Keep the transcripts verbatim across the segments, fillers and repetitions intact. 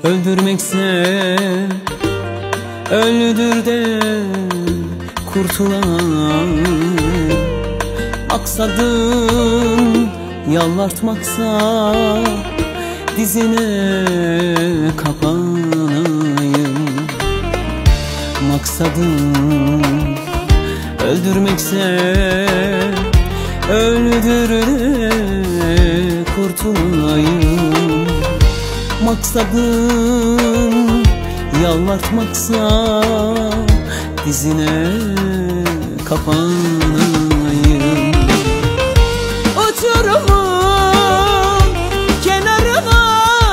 Öldürmekse öldür de kurtulayım. Maksadın yalvartmaksa dizine kapanayım. Maksadın öldürmekse öldür de kurtulayım. Maksadın yalvartmaksa dizine kapanayım. Uçurumun kenarına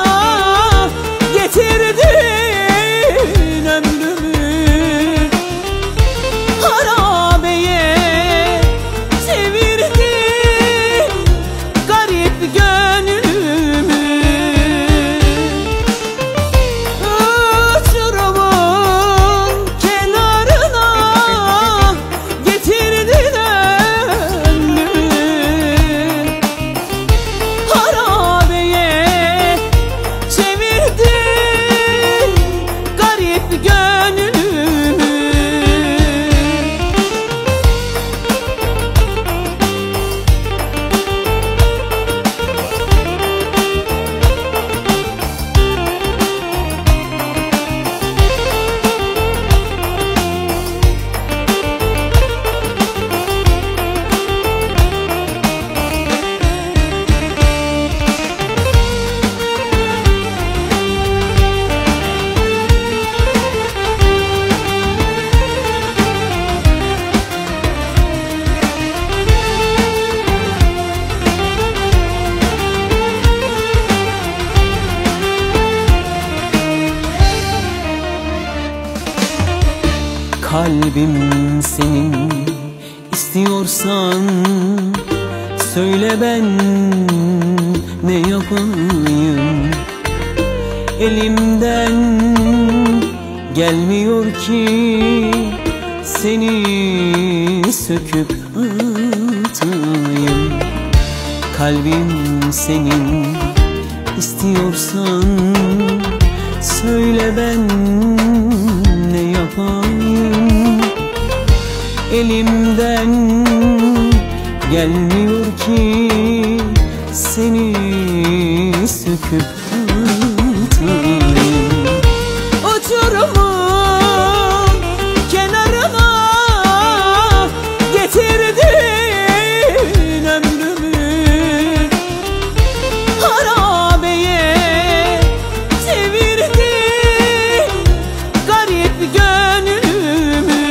getirdin ömrümü, harabeye çevirdin garip gönlümü. Uçurumun kenarına getirdin ömrümü, harabeye çevirdin garip gönlümü. Kalbim senin, istiyorsan söyle ben ne yapayım. Elimden gelmiyor ki seni söküp atayım. Kalbim senin, istiyorsan söyle ben ne yapayım. Elimden gelmiyor ki seni söküp atayım. Uçurumun kenarına getirdin ömrümü, harabeye çevirdin garip gönlümü.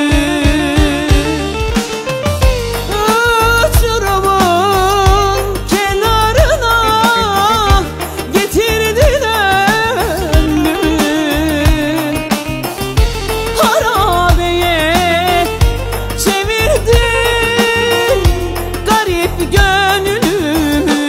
Uçurumun kenarına getirdin ömrümü, harabeye çevirdin garip gönlümü.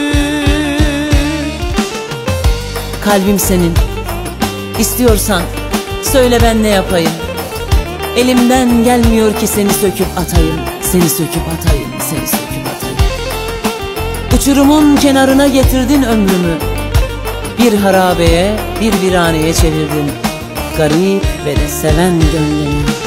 Kalbim senin, istiyorsan söyle ben ne yapayım. Elimden gelmiyor ki seni söküp atayım. Seni söküp atayım, seni söküp atayım. Uçurumun kenarına getirdin ömrümü, bir harabeye, bir viraneye çevirdin garip ve de seven gönlümü.